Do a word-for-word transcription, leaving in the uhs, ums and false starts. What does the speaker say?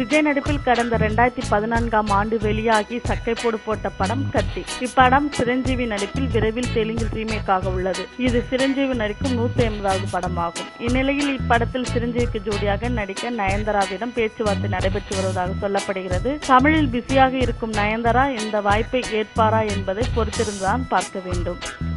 விஜய் நடிப்பில் கடந்த இரண்டாயிரத்தி பதினான்காம் ஆண்டு வெளியாகி சக்கை போடு போட்ட படம் கத்தி. இப்படம் சிரஞ்சீவி நடிப்பில் விரைவில் தெலுங்கில் ரீமேக் ஆக உள்ளது. இது சிரஞ்சீவி நடிக்கும் நூத்தி ஐம்பதாவது படமாகும். இந்நிலையில் இப்படத்தில் சிரஞ்சீவிக்கு ஜோடியாக நடிக்க நயன்தாராவிடம் பேச்சுவார்த்தை நடைபெற்று வருவதாக சொல்லப்படுகிறது. தமிழில் பிஸியாக இருக்கும் நயன்தாரா இந்த வாய்ப்பை ஏற்பாரா என்பதை பொறுத்திருந்துதான் பார்க்க வேண்டும்.